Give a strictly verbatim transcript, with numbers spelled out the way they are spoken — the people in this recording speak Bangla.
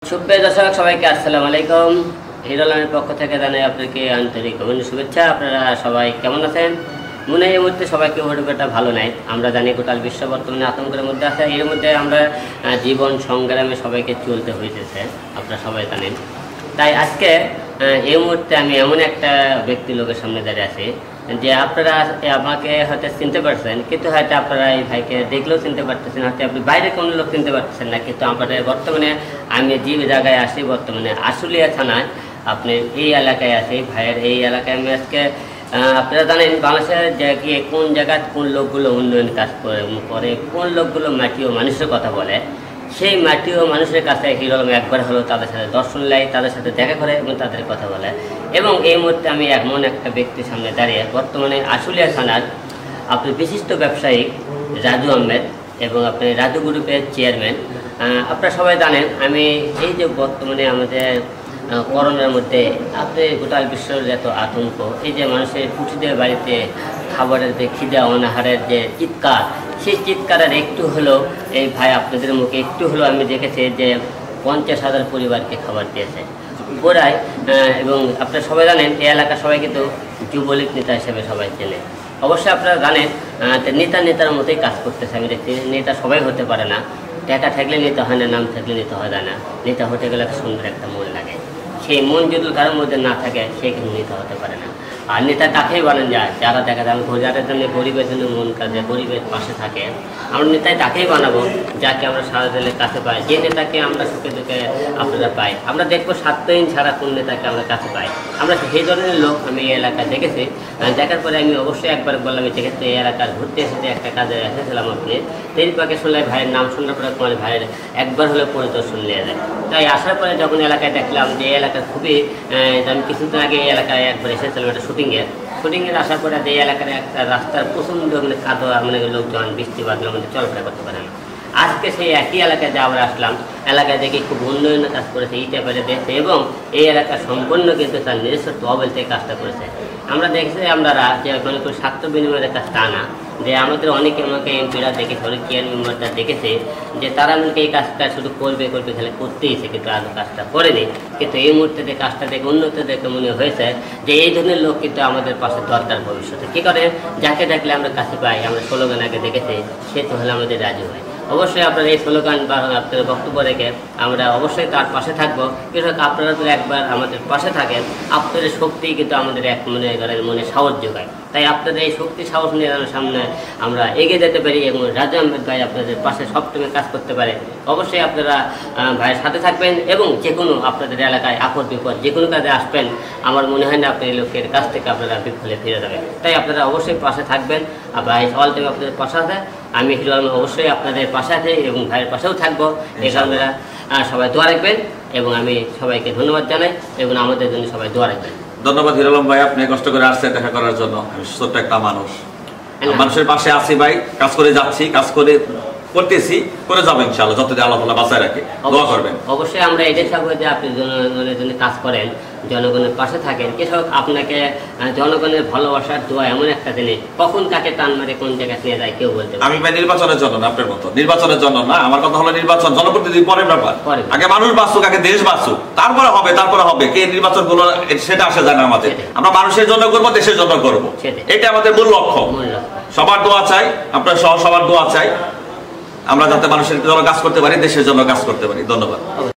সুপ্রিয় দর্শক সবাইকে আসসালামু আলাইকুম। হিরোলামের পক্ষ থেকে জানাই আপনাকে আন্তরিক অভিনন্দন শুভেচ্ছা। আপনারা সবাই কেমন আছেন? মনে হয় এই মুহূর্তে সবাইকে একটা ভালো নাই। আমরা জানি গোটাল বিশ্ব বর্তমানে আতঙ্কের মধ্যে আছে। এর মধ্যে আমরা জীবন সংগ্রামে সবাইকে চলতে হইতেছে, আপনারা সবাই জানেন। তাই আজকে এই মুহূর্তে আমি এমন একটা ব্যক্তি লোকের সামনে দাঁড়িয়ে আছি যে আপনারা আমাকে হয়তো চিনতে পারছেন, কিন্তু হয়তো আপনারা এই ভাইকে দেখলেও চিনতে পারতেছেন, হয়তো আপনি বাইরে কোনো লোক চিনতে পারতেছেন না। কিন্তু আপনাদের বর্তমানে আমি যে জায়গায় আসি, বর্তমানে আশুলিয়া থানায় আপনি এই এলাকায় আছি। ভাইয়ের এই এলাকায় আমি আজকে আপনারা জানেন বাংলাদেশের যে কোন জায়গায় কোন লোকগুলো উন্নয়ন কাজ করে, কোন লোকগুলো মাটি ও মানুষের কথা বলে, সেই মাটি ও মানুষের কাছে হিরোলাম একবার হলো তাদের সাথে দর্শন নেয়, তাদের সাথে দেখা করে এবং তাদের কথা বলে। এবং এই মুহূর্তে আমি এমন একটা ব্যক্তির সামনে দাঁড়িয়ে, বর্তমানে আশুলিয়া থানার আপনি বিশিষ্ট ব্যবসায়ী রাজু আহমেদ এবং আপনি রাজু গ্রুপের চেয়ারম্যান। আপনারা সবাই জানেন আমি এই যে বর্তমানে আমাদের করোনার মধ্যে আপনি গোটাল বিশ্বের এত আতঙ্ক, এই যে মানুষের কুঠিদের বাড়িতে খাবারের যে খিদা অনাহারের যে চিৎকার, সেই চিৎকারের একটু হলেও এই ভাই আপনাদের মুখে একটু হলেও আমি দেখেছি যে পঞ্চাশ হাজার পরিবারকে খাবার দিয়েছে গোড়ায়। এবং আপনারা সবাই জানেন এই এলাকার সবাই কিন্তু যুবলীগ নেতা হিসেবে সবাই চেনে। অবশ্যই আপনারা জানেন নেতা নেতার মতোই কাজ করতেছে। আমি দেখছি নেতা সবাই হতে পারে না, টাকা থাকলে নেতা হয় না, নাম থাকলে নেতা হয় না। নেতা হতে গেলে সুন্দর একটা মন লাগে, সেই মন যদি কারোর মধ্যে না থাকে সে কিন্তু নেতা হতে পারে না। আর নেতা কাকেই বানান যায়? যারা দেখা যায় যাদের জন্য গরিবের জন্য মন কাজে গরিবের পাশে থাকে, আমরা নেতাই তাকেই বানাবো যাকে আমরা সারা দিনের কাছে পাই, যে নেতাকে আমরা সুখে দুঃখে আপনারা পাই। আমরা দেখবো সাতদিন ছাড়া কোন নেতাকে আমরা কাছে পাই। আমরা সেই ধরনের লোক আমি এই এলাকায় দেখেছি। দেখার পরে আমি অবশ্যই একবার বললাম যেহেতু এই এলাকার ঘুরতে এসেছে, একটা কাজে এসেছিলাম আপনি তেরি পাকে শুনলে ভাইয়ের নাম শোনার পরে তোমার ভাইয়ের একবার হলে পরিদর্শন নিয়ে যায়। তাই আসার পরে যখন এলাকায় দেখলাম যে এই এলাকার খুবই, আমি কিছুদিন আগে এই এলাকায় একবার এসেছিলাম একটা শুটিংয়ের শুটিংয়ের আসার পরে এই এলাকার একটা রাস্তার প্রচণ্ড মানে কাদা, মানে লোকজন বৃষ্টি বাদলের মধ্যে চলাফেরা করতে পারে না। আজকে সেই একই এলাকায় যে আমরা আসলাম, এলাকায় দেখে খুব উন্নয়নের কাজ করেছে, ইটা পেরে দিয়েছে এবং এই এলাকা সম্পূর্ণ কিন্তু তার নিজস্ব তহবিল থেকে কাজটা করেছে। আমরা দেখছি আমরা যে মনে করি স্বার্থ বিনিময়ের কাজ তা না, যে আমাদের অনেকে আমাকে এমপিরা দেখেছে, অনেক চেয়ার মেম্বাররা দেখেছে যে তারা আমাকে এই কাজটা শুধু করবে করবে খেলে করতেইছে, কিন্তু আগে কাজটা করেনি। কিন্তু এই মুহূর্তে যে কাজটা দেখে উন্নত দেখে মনে হয়েছে যে এই ধরনের লোক কিন্তু আমাদের পাশে দরকার ভবিষ্যতে। কী করে? যাকে ডাকলে আমরা কাছে পাই। আমরা স্লোগান আগে দেখেছি, সে তো হলে আমাদের রাজু হয়। অবশ্যই আপনারা এই স্লোগান বা আপনাদের বক্তব্য রেখে আমরা অবশ্যই তার পাশে থাকবো। কিন্তু আপনারা যদি একবার আমাদের পাশে থাকেন, আপনাদের শক্তি কিন্তু আমাদের এক মনে ঘরের মনে সাহস যোগায়। তাই আপনাদের এই শক্তি সাহস নিয়ে সামনে আমরা এগিয়ে যেতে পারি এবং রাজু আহমেদ ভাই আপনাদের পাশে সবসময় কাজ করতে পারে। অবশ্যই আপনারা ভাইয়ের সাথে থাকবেন এবং যে কোনো আপনাদের এলাকায় আপদ বিপদ যে কোনো কাজে আসবেন, আমার মনে হয় না আপনার এই লোকের কাছ থেকে আপনারা বিফলে ফিরে যাবেন। তাই আপনারা অবশ্যই পাশে থাকবেন। ভাই অল টাইম আপনাদের পাশে আছে, আমি হিরোলাম অবশ্যই আপনাদের পাশে আছে এবং ভাইয়ের পাশেও থাকবো। এই আপনারা সবাই দোয়া রাখবেন এবং আমি সবাইকে ধন্যবাদ জানাই এবং আমাদের জন্য সবাই দোয়া রাখবেন। ধন্যবাদ হিরোলাম ভাই, আপনি কষ্ট করে আসছেন দেখা করার জন্য। আমি ছোট্ট একটা মানুষ, মানুষের পাশে আছি ভাই, কাজ করে যাচ্ছি, কাজ করে করতেছি, করে যাবো ইনশাআল্লাহ, যতদিন আল্লাহ তাআলা বাঁচায় রাখে। দোয়া করবেন। অবশ্যই আমরা এটাই চাবো যে আপনি জনগণের জন্য কাজ করেন, জনগণের পাশে থাকেন। কৃষক আপনাকে জনগণের ভালোবাসার দোয়া এমন একটা জিনিস, কখন কাকে টান মারে কোন জায়গায় নিয়ে যায় কেউ বলতে পারে। আমি ভাই নির্বাচনের জন্য না, আপনার মতো নির্বাচনের জন্য না। আমার কথা হলো নির্বাচন জনপ্রতিনিধি পরের ব্যাপার। আগে মানুষ বাঁচুক, আগে দেশ বাঁচুক, তারপরে হবে তারপরে হবে কে নির্বাচন গুলো সেটা আসে যায় না আমাদের। আমরা মানুষের জন্য করবো, দেশের জন্য করবো, এটা আমাদের মূল লক্ষ্য। সবার দোয়া চাই, আপনার সহ সবার দোয়া চাই, আমরা যাতে মানুষের জন্য কাজ করতে পারি, দেশের জন্য কাজ করতে পারি। ধন্যবাদ।